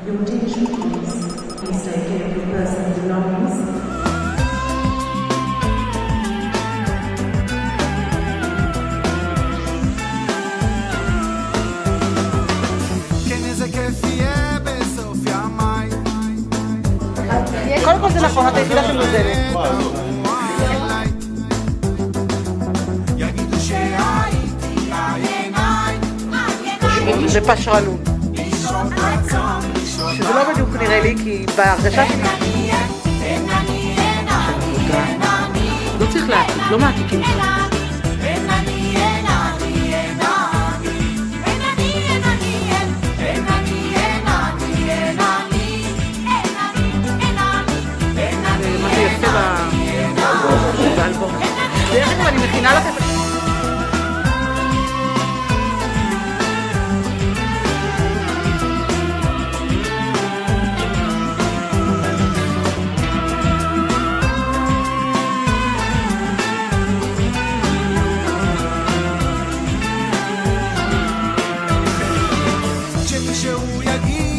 Your attention please. Please take care of your personal belongings. קודם כל זה נכון, את היחידה שמוזלת. זה פשרנות. שזה לא בדיוק נראה לי, כי בהרגשה שלי... לא צריך להעתיק, לא מעתיקים שם. דרך אגב, אני מכינה לכם... שמישהו יגיד